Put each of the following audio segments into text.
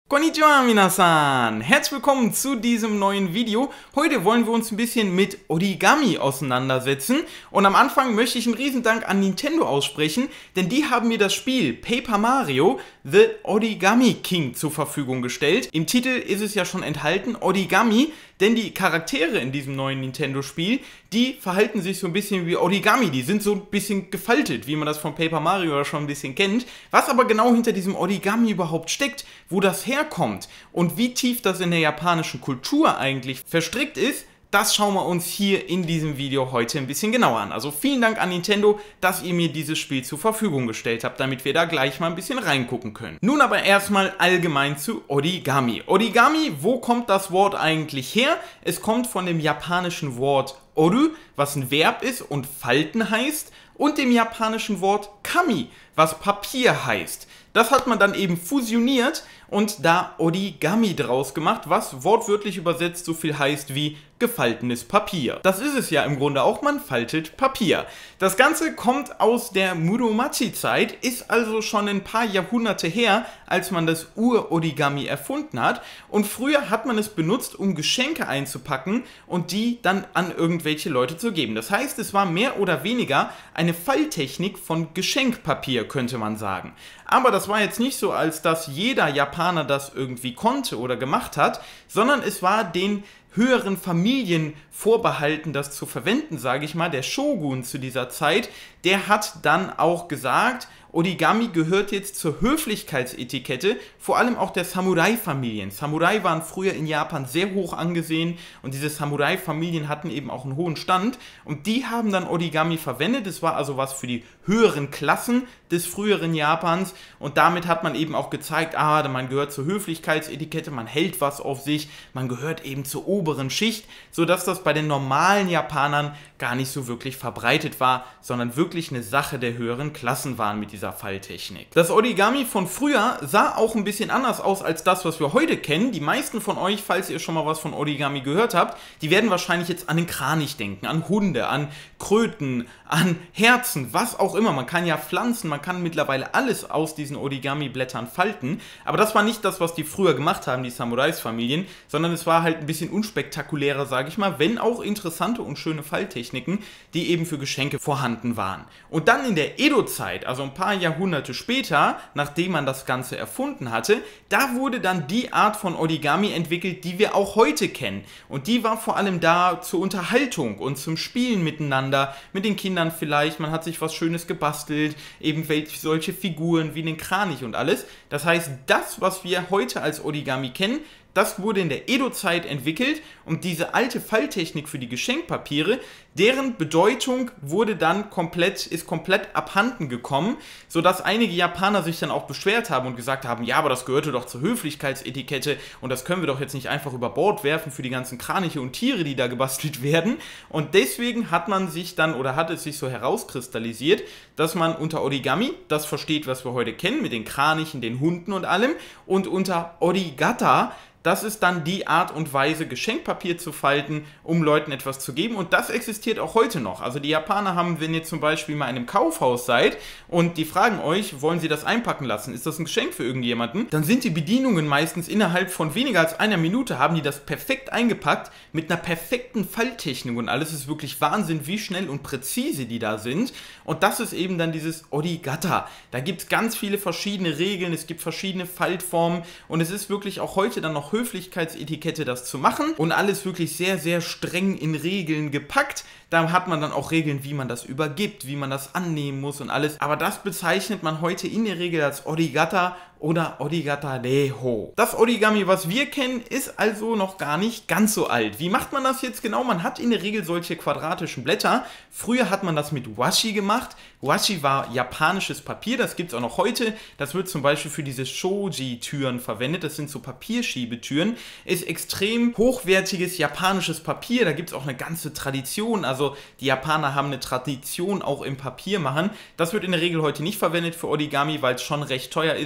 Konnichiwa minasan! Herzlich willkommen zu diesem neuen Video. Heute wollen wir uns ein bisschen mit Origami auseinandersetzen und am Anfang möchte ich einen Riesendank an Nintendo aussprechen, denn die haben mir das Spiel Paper Mario The Origami King zur Verfügung gestellt. Im Titel ist es ja schon enthalten, Origami, denn die Charaktere in diesem neuen Nintendo-Spiel, die verhalten sich so ein bisschen wie Origami, die sind so ein bisschen gefaltet, wie man das von Paper Mario ja schon ein bisschen kennt. Was aber genau hinter diesem Origami überhaupt steckt, wo das herkommt und wie tief das in der japanischen Kultur eigentlich verstrickt ist, das schauen wir uns hier in diesem Video heute ein bisschen genauer an. Also vielen Dank an Nintendo, dass ihr mir dieses Spiel zur Verfügung gestellt habt, damit wir da gleich mal ein bisschen reingucken können. Nun aber erstmal allgemein zu Origami. Origami, wo kommt das Wort eigentlich her? Es kommt von dem japanischen Wort Oru, was ein Verb ist und falten heißt, und dem japanischen Wort Kami, was Papier heißt. Das hat man dann eben fusioniert und da Origami draus gemacht, was wortwörtlich übersetzt so viel heißt wie gefaltenes Papier. Das ist es ja im Grunde auch, man faltet Papier. Das Ganze kommt aus der Muromachi-Zeit, ist also schon ein paar Jahrhunderte her, als man das Ur-Origami erfunden hat. Und früher hat man es benutzt, um Geschenke einzupacken und die dann an irgendwelche Leute zu geben. Das heißt, es war mehr oder weniger eine Falltechnik von Geschenkpapier, könnte man sagen. Aber das war jetzt nicht so, als dass jeder Japaner das irgendwie konnte oder gemacht hat, sondern es war den höheren Familien vorbehalten, das zu verwenden, sage ich mal. Der Shogun zu dieser Zeit, der hat dann auch gesagt, Origami gehört jetzt zur Höflichkeitsetikette, vor allem auch der Samurai-Familien. Samurai waren früher in Japan sehr hoch angesehen und diese Samurai-Familien hatten eben auch einen hohen Stand und die haben dann Origami verwendet. Es war also was für die höheren Klassen des früheren Japans und damit hat man eben auch gezeigt, man gehört zur Höflichkeitsetikette, man hält was auf sich, man gehört eben zur oberen Schicht, sodass das bei den normalen Japanern gar nicht so wirklich verbreitet war, sondern wirklich eine Sache der höheren Klassen waren mit dieser Falltechnik. Das Origami von früher sah auch ein bisschen anders aus als das, was wir heute kennen. Die meisten von euch, falls ihr schon mal was von Origami gehört habt, die werden wahrscheinlich jetzt an den Kranich denken, an Hunde, an Kröten, an Herzen, was auch immer. Man kann ja pflanzen, man kann mittlerweile alles aus diesen Origami-Blättern falten, aber das war nicht das, was die früher gemacht haben, die Samurais-Familien, sondern es war halt ein bisschen unspektakulärer, sage ich mal, wenn auch interessante und schöne Falltechniken, die eben für Geschenke vorhanden waren. Und dann in der Edo-Zeit, also ein paar Jahrhunderte später, nachdem man das Ganze erfunden hatte, da wurde dann die Art von Origami entwickelt, die wir auch heute kennen. Und die war vor allem da zur Unterhaltung und zum Spielen miteinander, mit den Kindern vielleicht, man hat sich was Schönes gebastelt, eben solche Figuren wie den Kranich und alles. Das heißt, das, was wir heute als Origami kennen, das wurde in der Edo-Zeit entwickelt und diese alte Falltechnik für die Geschenkpapiere, deren Bedeutung wurde dann ist komplett abhanden gekommen, sodass einige Japaner sich dann auch beschwert haben und gesagt haben, ja, aber das gehörte doch zur Höflichkeitsetikette und das können wir doch jetzt nicht einfach über Bord werfen für die ganzen Kraniche und Tiere, die da gebastelt werden. Und deswegen hat es sich so herauskristallisiert, dass man unter Origami das versteht, was wir heute kennen, mit den Kranichen, den Hunden und allem, und unter Origata, das ist dann die Art und Weise, Geschenkpapier zu falten, um Leuten etwas zu geben. Und das existiert auch heute noch. Also die Japaner haben, wenn ihr zum Beispiel mal in einem Kaufhaus seid und die fragen euch, wollen sie das einpacken lassen? Ist das ein Geschenk für irgendjemanden? Dann sind die Bedienungen meistens innerhalb von weniger als einer Minute, haben die das perfekt eingepackt, mit einer perfekten Falltechnik und alles. Ist wirklich Wahnsinn, wie schnell und präzise die da sind. Und das ist eben dann dieses Origata. Da gibt es ganz viele verschiedene Regeln, es gibt verschiedene Faltformen und es ist wirklich auch heute dann noch Höflichkeitsetikette, das zu machen und alles wirklich sehr, sehr streng in Regeln gepackt. Da hat man dann auch Regeln, wie man das übergibt, wie man das annehmen muss und alles. Aber das bezeichnet man heute in der Regel als Origata oder Origata-reho. Das Origami, was wir kennen, ist also noch gar nicht ganz so alt. Wie macht man das jetzt genau? Man hat in der Regel solche quadratischen Blätter. Früher hat man das mit Washi gemacht. Washi war japanisches Papier, das gibt es auch noch heute. Das wird zum Beispiel für diese Shoji-Türen verwendet. Das sind so Papierschiebetüren. Ist extrem hochwertiges japanisches Papier. Da gibt es auch eine ganze Tradition. Also die Japaner haben eine Tradition auch im Papiermachen. Das wird in der Regel heute nicht verwendet für Origami, weil es schon recht teuer ist, sondern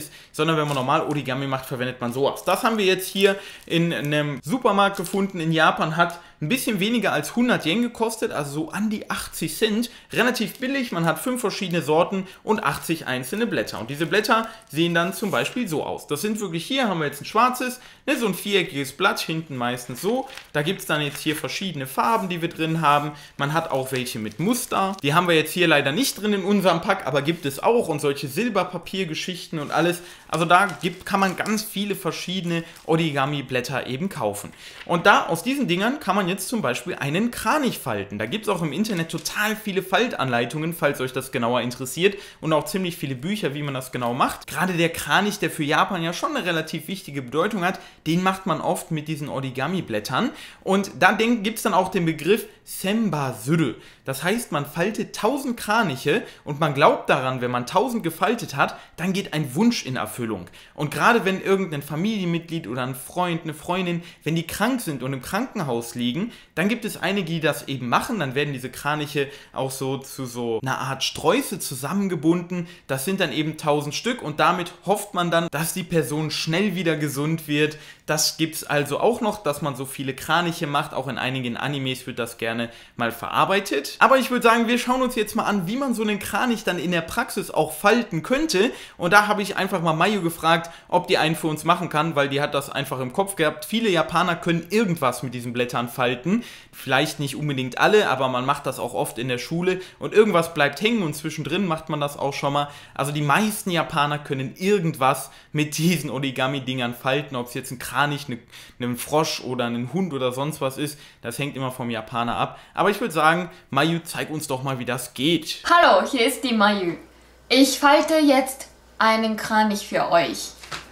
sondern wenn man normal Origami macht, verwendet man sowas. Das haben wir jetzt hier in einem Supermarkt gefunden in Japan, hat ein bisschen weniger als 100 Yen gekostet, also so an die 80 Cent. Relativ billig, man hat 5 verschiedene Sorten und 80 einzelne Blätter. Und diese Blätter sehen dann zum Beispiel so aus. Das sind wirklich, hier haben wir jetzt ein schwarzes, ne, so ein viereckiges Blatt, hinten meistens so. Da gibt es dann jetzt hier verschiedene Farben, die wir drin haben. Man hat auch welche mit Muster. Die haben wir jetzt hier leider nicht drin in unserem Pack, aber gibt es auch. Und solche Silberpapiergeschichten und alles. Also da kann man ganz viele verschiedene Origami-Blätter eben kaufen. Und da, aus diesen Dingern kann man jetzt zum Beispiel einen Kranich falten. Da gibt es auch im Internet total viele Faltanleitungen, falls euch das genauer interessiert, und auch ziemlich viele Bücher, wie man das genau macht. Gerade der Kranich, der für Japan ja schon eine relativ wichtige Bedeutung hat, den macht man oft mit diesen Origami-Blättern. Und da gibt es dann auch den Begriff Sembasuru. Das heißt, man faltet 1000 Kraniche und man glaubt daran, wenn man 1000 gefaltet hat, dann geht ein Wunsch in Erfüllung. Und gerade wenn irgendein Familienmitglied oder ein Freund, eine Freundin, wenn die krank sind und im Krankenhaus liegen, dann gibt es einige, die das eben machen. Dann werden diese Kraniche auch so zu so einer Art Sträuße zusammengebunden. Das sind dann eben 1000 Stück und damit hofft man dann, dass die Person schnell wieder gesund wird. Das gibt es also auch noch, dass man so viele Kraniche macht. Auch in einigen Animes wird das gerne mal verarbeitet. Aber ich würde sagen, wir schauen uns jetzt mal an, wie man so einen Kranich dann in der Praxis auch falten könnte. Und da habe ich einfach mal Mayu gefragt, ob die einen für uns machen kann, weil die hat das einfach im Kopf gehabt. Viele Japaner können irgendwas mit diesen Blättern falten. Vielleicht nicht unbedingt alle, aber man macht das auch oft in der Schule. Und irgendwas bleibt hängen und zwischendrin macht man das auch schon mal. Also die meisten Japaner können irgendwas mit diesen Origami-Dingern falten. Ob es jetzt ein Kranich, ein Frosch oder ein Hund oder sonst was ist, das hängt immer vom Japaner ab. Aber ich würde sagen, Mayu, zeig uns doch mal, wie das geht. Hallo, hier ist die Mayu. Ich falte jetzt einen Kranich für euch.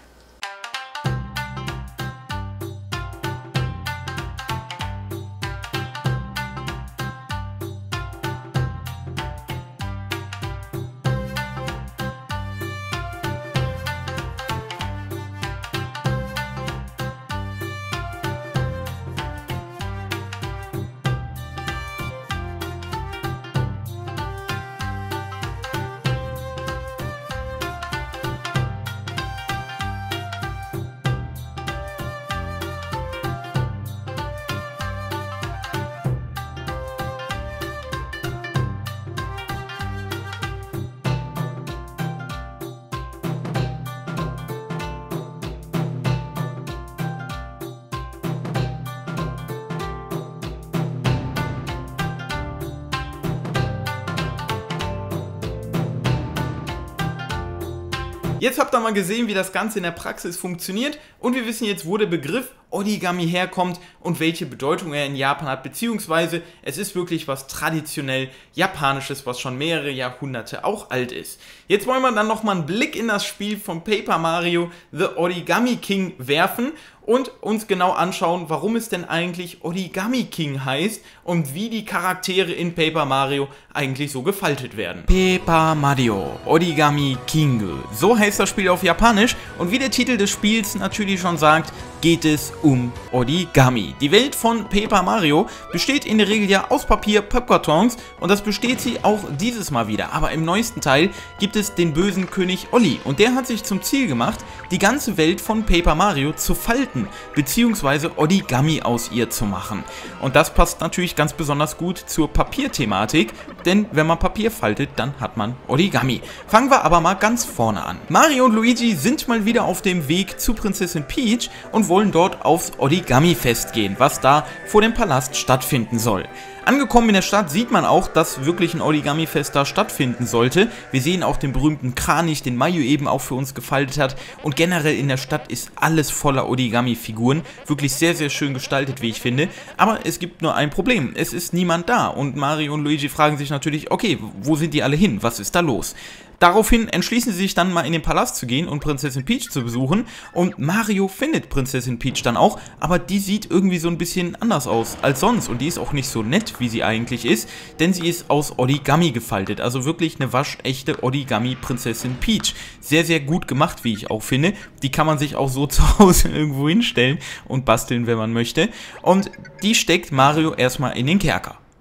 Jetzt habt ihr mal gesehen, wie das Ganze in der Praxis funktioniert und wir wissen jetzt, wo der Begriff Origami herkommt und welche Bedeutung er in Japan hat, beziehungsweise es ist wirklich was traditionell Japanisches, was schon mehrere Jahrhunderte auch alt ist. Jetzt wollen wir dann nochmal einen Blick in das Spiel von Paper Mario The Origami King werfen und uns genau anschauen, warum es denn eigentlich Origami King heißt und wie die Charaktere in Paper Mario eigentlich so gefaltet werden. Paper Mario Origami King, so heißt das Spiel auf Japanisch und wie der Titel des Spiels natürlich schon sagt, geht es um Origami. Die Welt von Paper Mario besteht in der Regel ja aus Papier, Pappkartons und das besteht sie auch dieses Mal wieder. Aber im neuesten Teil gibt es den bösen König Olli und der hat sich zum Ziel gemacht, die ganze Welt von Paper Mario zu falten, beziehungsweise Origami aus ihr zu machen. Und das passt natürlich ganz besonders gut zur Papierthematik, denn wenn man Papier faltet, dann hat man Origami. Fangen wir aber mal ganz vorne an. Mario und Luigi sind mal wieder auf dem Weg zu Prinzessin Peach und wollen dort aufs Origami-Fest gehen, was da vor dem Palast stattfinden soll. Angekommen in der Stadt sieht man auch, dass wirklich ein Origami-Fest da stattfinden sollte. Wir sehen auch den berühmten Kranich, den Mayu eben auch für uns gefaltet hat. Und generell in der Stadt ist alles voller Origami-Figuren. Wirklich sehr, sehr schön gestaltet, wie ich finde. Aber es gibt nur ein Problem. Es ist niemand da. Und Mario und Luigi fragen sich natürlich, okay, wo sind die alle hin? Was ist da los? Daraufhin entschließen sie sich dann mal in den Palast zu gehen und Prinzessin Peach zu besuchen und Mario findet Prinzessin Peach dann auch, aber die sieht irgendwie so ein bisschen anders aus als sonst und die ist auch nicht so nett, wie sie eigentlich ist, denn sie ist aus Origami gefaltet, also wirklich eine waschechte Origami-Prinzessin Peach. Sehr, sehr gut gemacht, wie ich auch finde. Die kann man sich auch so zu Hause irgendwo hinstellen und basteln, wenn man möchte. Und die steckt Mario erstmal in den Kerker.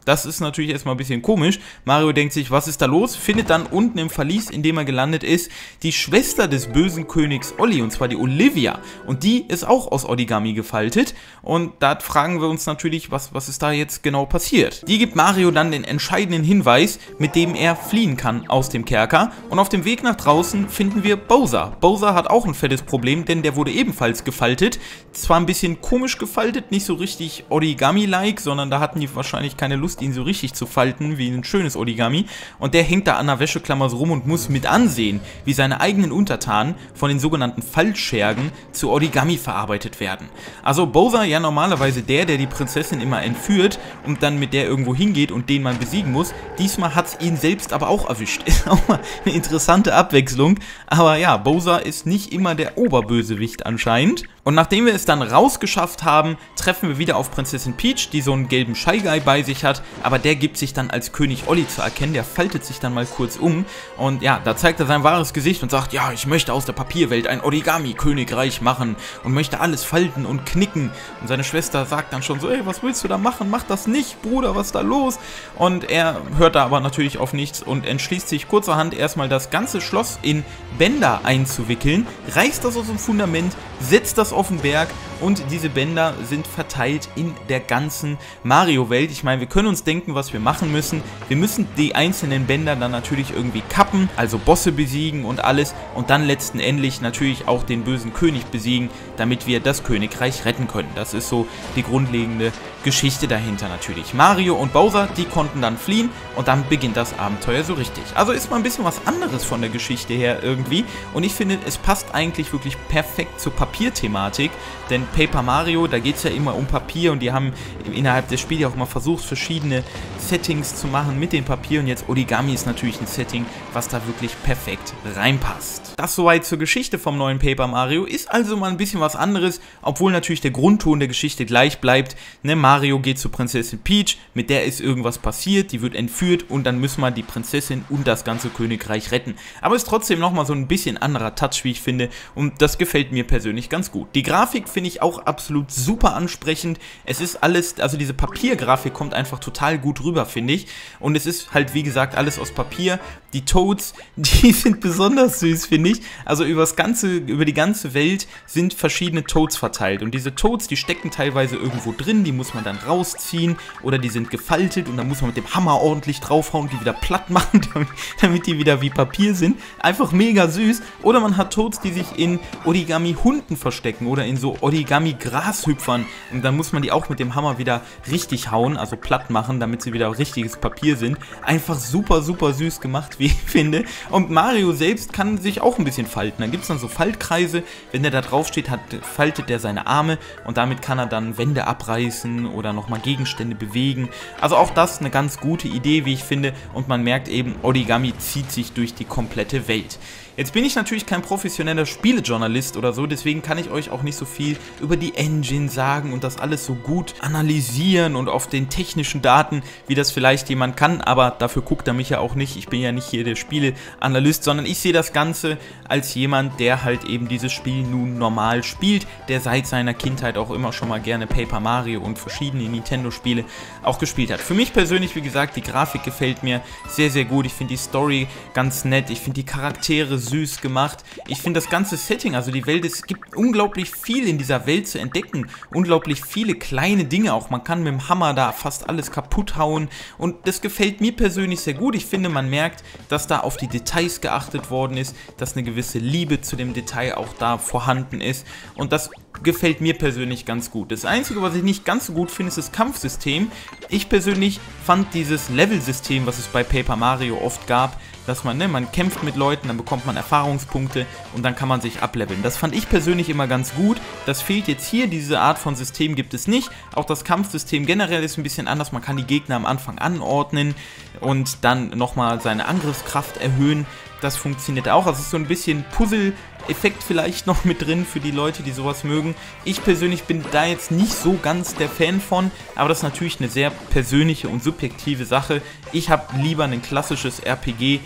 Das ist natürlich erstmal ein bisschen komisch. Mario denkt sich, was ist da los? Findet dann unten im Verlies, in dem er gelandet ist, die Schwester des bösen Königs Olli, und zwar die Olivia. Und die ist auch aus Origami gefaltet. Und da fragen wir uns natürlich, was ist da jetzt genau passiert? Die gibt Mario dann den entscheidenden Hinweis, mit dem er fliehen kann aus dem Kerker. Und auf dem Weg nach draußen finden wir Bowser. Bowser hat auch ein fettes Problem, denn der wurde ebenfalls gefaltet. Zwar ein bisschen komisch gefaltet, nicht so richtig Origami-like, sondern da hatten die wahrscheinlich keine Lust, ihn so richtig zu falten, wie ein schönes Origami. Und der hängt da an der Wäscheklammer so rum und muss mit ansehen, wie seine eigenen Untertanen von den sogenannten Faltschergen zu Origami verarbeitet werden. Also Bowser, ja normalerweise der die Prinzessin immer entführt und dann mit der irgendwo hingeht und den man besiegen muss. Diesmal hat es ihn selbst aber auch erwischt. Ist auch mal eine interessante Abwechslung. Aber ja, Bowser ist nicht immer der Oberbösewicht anscheinend. Und nachdem wir es dann rausgeschafft haben, treffen wir wieder auf Prinzessin Peach, die so einen gelben Shy Guy bei sich hat, aber der gibt sich dann als König Olli zu erkennen, der faltet sich dann mal kurz um und ja, da zeigt er sein wahres Gesicht und sagt, ja, ich möchte aus der Papierwelt ein Origami-Königreich machen und möchte alles falten und knicken. Und seine Schwester sagt dann schon so, ey, was willst du da machen? Mach das nicht, Bruder, was ist da los? Und er hört da aber natürlich auf nichts und entschließt sich kurzerhand erstmal das ganze Schloss in Bänder einzuwickeln, reißt das aus dem Fundament, setzt das auf den Berg und diese Bänder sind verteilt in der ganzen Mario-Welt. Ich meine, wir können uns denken, was wir machen müssen. Wir müssen die einzelnen Bänder dann natürlich irgendwie kappen, also Bosse besiegen und alles und dann letztendlich natürlich auch den bösen König besiegen, damit wir das Königreich retten können. Das ist so die grundlegende Geschichte dahinter natürlich. Mario und Bowser, die konnten dann fliehen und dann beginnt das Abenteuer so richtig. Also ist mal ein bisschen was anderes von der Geschichte her irgendwie und ich finde, es passt eigentlich wirklich perfekt zur Papierthematik, denn Paper Mario, da geht es ja immer um Papier und die haben innerhalb des Spiels auch mal versucht, verschiedene Settings zu machen mit dem Papier und jetzt Origami ist natürlich ein Setting, was da wirklich perfekt reinpasst. Das soweit zur Geschichte vom neuen Paper Mario, ist also mal ein bisschen was anderes, obwohl natürlich der Grundton der Geschichte gleich bleibt. Ne, Mario geht zu Prinzessin Peach, mit der ist irgendwas passiert, die wird entführt und dann müssen wir die Prinzessin und das ganze Königreich retten. Aber es ist trotzdem nochmal so ein bisschen anderer Touch, wie ich finde, und das gefällt mir persönlich ganz gut. Die Grafik finde ich auch absolut super ansprechend. Es ist alles, also diese Papiergrafik kommt einfach total gut rüber, finde ich. Und es ist halt, wie gesagt, alles aus Papier. Die Toads, die sind besonders süß, finde ich. Also über die ganze Welt sind verschiedene Toads verteilt. Und diese Toads, die stecken teilweise irgendwo drin, die muss man dann rausziehen oder die sind gefaltet und dann muss man mit dem Hammer ordentlich draufhauen und die wieder platt machen, damit die wieder wie Papier sind. Einfach mega süß. Oder man hat Toads, die sich in Origami-Hunden verstecken oder in so Origami-Grashüpfern und dann muss man die auch mit dem Hammer wieder richtig hauen, also platt machen, damit sie wieder richtiges Papier sind. Einfach super, super süß gemacht, wie ich finde. Und Mario selbst kann sich auch ein bisschen falten. Dann gibt es dann so Faltkreise, wenn der da drauf steht, faltet der seine Arme und damit kann er dann Wände abreißen oder nochmal Gegenstände bewegen. Also auch das eine ganz gute Idee, wie ich finde, und man merkt eben, Origami zieht sich durch die komplette Welt. Jetzt bin ich natürlich kein professioneller Spielejournalist oder so, deswegen kann ich euch auch nicht so viel über die Engine sagen und das alles so gut analysieren und auf den technischen Daten, wie das vielleicht jemand kann, aber dafür guckt er mich ja auch nicht. Ich bin ja nicht hier der Spieleanalyst, sondern ich sehe das Ganze als jemand, der halt eben dieses Spiel nun normal spielt, der seit seiner Kindheit auch immer schon mal gerne Paper Mario und verschiedene Nintendo-Spiele auch gespielt hat. Für mich persönlich, wie gesagt, die Grafik gefällt mir sehr, sehr gut. Ich finde die Story ganz nett, ich finde die Charaktere süß gemacht. Ich finde das ganze Setting, also die Welt, es gibt unglaublich viel in dieser Welt zu entdecken. Unglaublich viele kleine Dinge auch. Man kann mit dem Hammer da fast alles kaputt hauen und das gefällt mir persönlich sehr gut. Ich finde, man merkt, dass da auf die Details geachtet worden ist, dass eine gewisse Liebe zu dem Detail auch da vorhanden ist und das gefällt mir persönlich ganz gut. Das Einzige, was ich nicht ganz so gut finde, ist das Kampfsystem. Ich persönlich fand dieses Level-System, was es bei Paper Mario oft gab, dass man kämpft mit Leuten, dann bekommt man Erfahrungspunkte und dann kann man sich ableveln. Das fand ich persönlich immer ganz gut. Das fehlt jetzt hier, diese Art von System gibt es nicht. Auch das Kampfsystem generell ist ein bisschen anders. Man kann die Gegner am Anfang anordnen und dann nochmal seine Angriffskraft erhöhen. Das funktioniert auch. Also es ist so ein bisschen Puzzle-Effekt vielleicht noch mit drin für die Leute, die sowas mögen. Ich persönlich bin da jetzt nicht so ganz der Fan von, aber das ist natürlich eine sehr persönliche und subjektive Sache. Ich habe lieber ein klassisches RPG,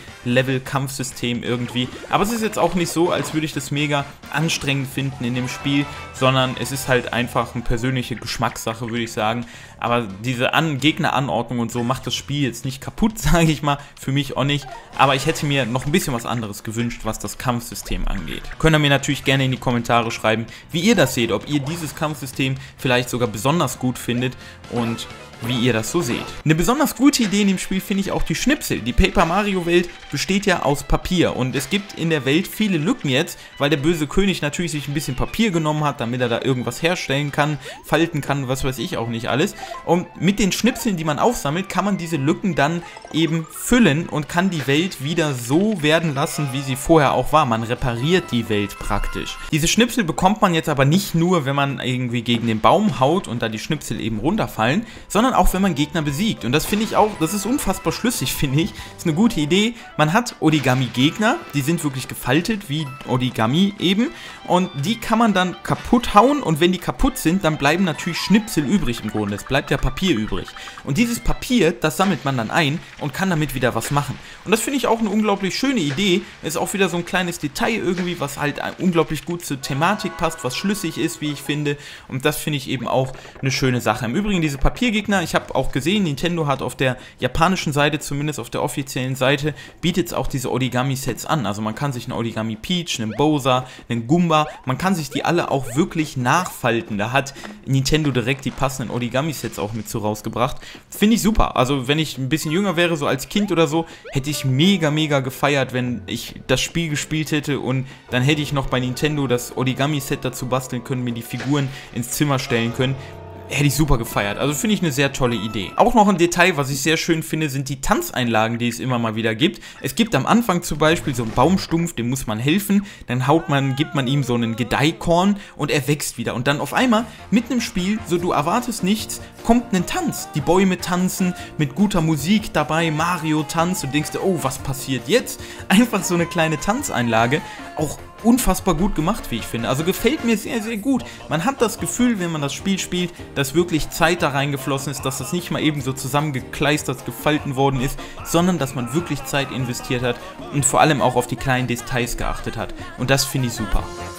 Level-Kampfsystem irgendwie. Aber es ist jetzt auch nicht so, als würde ich das mega anstrengend finden in dem Spiel, sondern es ist halt einfach eine persönliche Geschmackssache, würde ich sagen. Aber diese Gegneranordnung und so macht das Spiel jetzt nicht kaputt, sage ich mal, für mich auch nicht. Aber ich hätte mir noch ein bisschen was anderes gewünscht, was das Kampfsystem angeht. Könnt ihr mir natürlich gerne in die Kommentare schreiben, wie ihr das seht, ob ihr dieses Kampfsystem vielleicht sogar besonders gut findet und wie ihr das so seht. Eine besonders gute Idee in dem Spiel finde ich auch die Schnipsel. Die Paper Mario Welt besteht ja aus Papier und es gibt in der Welt viele Lücken jetzt, weil der böse König natürlich sich ein bisschen Papier genommen hat, damit er da irgendwas herstellen kann, falten kann, was weiß ich auch nicht alles. Und mit den Schnipseln, die man aufsammelt, kann man diese Lücken dann eben füllen und kann die Welt wieder so werden lassen, wie sie vorher auch war. Man repariert die Welt praktisch. Diese Schnipsel bekommt man jetzt aber nicht nur, wenn man irgendwie gegen den Baum haut und da die Schnipsel eben runterfallen, sondern auch wenn man Gegner besiegt. Und das finde ich auch, das ist unfassbar schlüssig, finde ich. Das ist eine gute Idee. Man hat Origami-Gegner, die sind wirklich gefaltet, wie Origami eben. Und die kann man dann kaputt hauen und wenn die kaputt sind, dann bleiben natürlich Schnipsel übrig im Grunde. Es bleibt ja Papier übrig. Und dieses Papier, das sammelt man dann ein und kann damit wieder was machen. Und das finde ich auch eine unglaublich schöne Idee. Ist auch wieder so ein kleines Detail irgendwie, was halt unglaublich gut zur Thematik passt, was schlüssig ist, wie ich finde. Und das finde ich eben auch eine schöne Sache. Im Übrigen diese Papiergegner, ich habe auch gesehen, Nintendo hat auf der japanischen Seite, zumindest auf der offiziellen Seite, bietet es auch diese Origami-Sets an. Also man kann sich einen Origami Peach, einen Bowser, einen Goomba, man kann sich die alle auch wirklich nachfalten. Da hat Nintendo direkt die passenden Origami-Sets auch mit so rausgebracht. Finde ich super. Also wenn ich ein bisschen jünger wäre, so als Kind oder so, hätte ich mega gefeiert, wenn ich das Spiel gespielt hätte und dann hätte ich noch bei Nintendo das Origami-Set dazu basteln können, mir die Figuren ins Zimmer stellen können. Hätte ich super gefeiert. Also finde ich eine sehr tolle Idee. Auch noch ein Detail, was ich sehr schön finde, sind die Tanzeinlagen, die es immer mal wieder gibt. Es gibt am Anfang zum Beispiel so einen Baumstumpf, dem muss man helfen. Dann gibt man ihm so einen Gedeihkorn und er wächst wieder. Und dann auf einmal, mitten im Spiel, so du erwartest nichts, kommt ein Tanz. Die Bäume tanzen, mit guter Musik dabei, Mario tanzt und denkst dir, oh, was passiert jetzt? Einfach so eine kleine Tanzeinlage. Auch unfassbar gut gemacht, wie ich finde. Also gefällt mir sehr gut. Man hat das Gefühl, wenn man das Spiel spielt, dass wirklich Zeit da reingeflossen ist, dass das nicht mal eben so zusammengekleistert, gefalten worden ist, sondern dass man wirklich Zeit investiert hat und vor allem auch auf die kleinen Details geachtet hat. Und das finde ich super.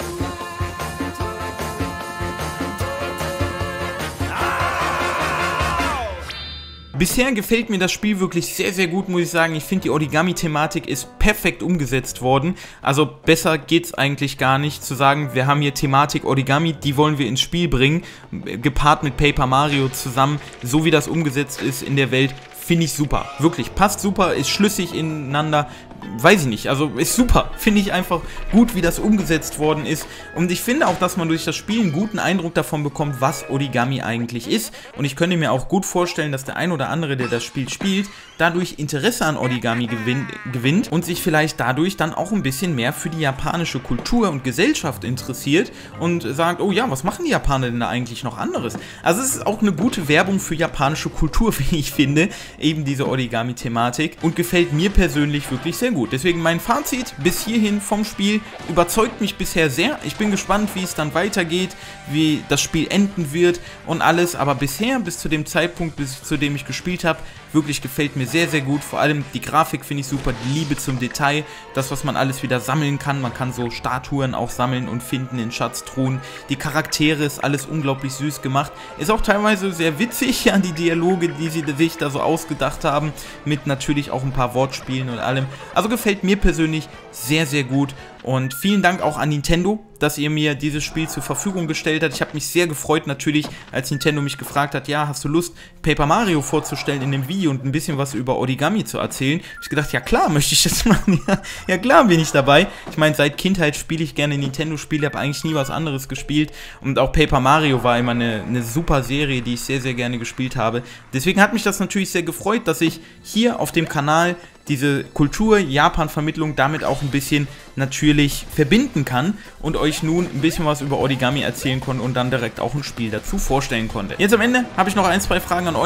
Bisher gefällt mir das Spiel wirklich sehr gut, muss ich sagen. Ich finde, die Origami-Thematik ist perfekt umgesetzt worden. Also besser geht's eigentlich gar nicht, zu sagen, wir haben hier Thematik Origami, die wollen wir ins Spiel bringen, gepaart mit Paper Mario zusammen, so wie das umgesetzt ist in der Welt. Finde ich super. Wirklich, passt super, ist schlüssig ineinander. Weiß ich nicht, also ist super. Finde ich einfach gut, wie das umgesetzt worden ist. Und ich finde auch, dass man durch das Spiel einen guten Eindruck davon bekommt, was Origami eigentlich ist. Und ich könnte mir auch gut vorstellen, dass der ein oder andere, der das Spiel spielt, dadurch Interesse an Origami gewinnt und sich vielleicht dadurch dann auch ein bisschen mehr für die japanische Kultur und Gesellschaft interessiert und sagt, oh ja, was machen die Japaner denn da eigentlich noch anderes? Also es ist auch eine gute Werbung für japanische Kultur, wie ich finde, eben diese Origami-Thematik und gefällt mir persönlich wirklich sehr gut. Deswegen mein Fazit bis hierhin vom Spiel überzeugt mich bisher sehr. Ich bin gespannt, wie es dann weitergeht, wie das Spiel enden wird und alles, aber bisher, bis zu dem Zeitpunkt, bis zu dem ich gespielt habe, wirklich gefällt mir sehr gut. Vor allem die Grafik finde ich super, die Liebe zum Detail, das, was man alles wieder sammeln kann. Man kann so Statuen auch sammeln und finden in Schatztruhen. Die Charaktere ist alles unglaublich süß gemacht. Ist auch teilweise sehr witzig, ja, die Dialoge, die sie sich da so ausgedacht haben, mit natürlich auch ein paar Wortspielen und allem. Also gefällt mir persönlich sehr gut. Und vielen Dank auch an Nintendo, dass ihr mir dieses Spiel zur Verfügung gestellt habt. Ich habe mich sehr gefreut natürlich, als Nintendo mich gefragt hat, ja, hast du Lust, Paper Mario vorzustellen in dem Video und ein bisschen was über Origami zu erzählen? Hab ich gedacht, ja klar, möchte ich das machen. Ja klar bin ich dabei. Ich meine, seit Kindheit spiele ich gerne Nintendo-Spiele, habe eigentlich nie was anderes gespielt. Und auch Paper Mario war immer eine super Serie, die ich sehr gerne gespielt habe. Deswegen hat mich das natürlich sehr gefreut, dass ich hier auf dem Kanal diese Kultur-Japan-Vermittlung damit auch ein bisschen natürlich verbinden kann und euch nun ein bisschen was über Origami erzählen konnte und dann direkt auch ein Spiel dazu vorstellen konnte. Jetzt am Ende habe ich noch 1, 2 Fragen an euch.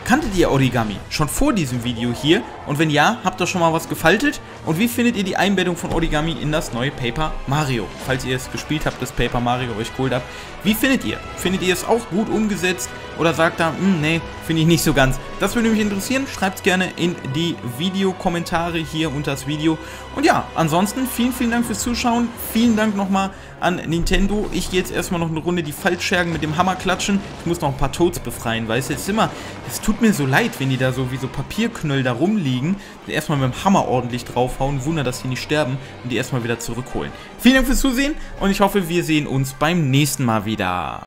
Kanntet ihr Origami schon vor diesem Video hier? Und wenn ja, habt ihr schon mal was gefaltet? Und wie findet ihr die Einbettung von Origami in das neue Paper Mario? Falls ihr es gespielt habt, das Paper Mario euch geholt habt. Wie findet ihr? Findet ihr es auch gut umgesetzt? Oder sagt ihr, nee, finde ich nicht so ganz? Das würde mich interessieren. Schreibt es gerne in die Videokommentare hier unter das Video. Und ja, ansonsten vielen Dank fürs Zuschauen. Vielen Dank nochmal an Nintendo. Ich gehe jetzt erstmal noch eine Runde die Faltschergen mit dem Hammer klatschen. Ich muss noch ein paar Toads befreien, weißt du? Es tut mir so leid, wenn die da so wie so Papierknöll da rumliegen. Erstmal mit dem Hammer ordentlich draufhauen. Wunder, dass die nicht sterben und die erstmal wieder zurückholen. Vielen Dank fürs Zusehen und ich hoffe, wir sehen uns beim nächsten Mal wieder.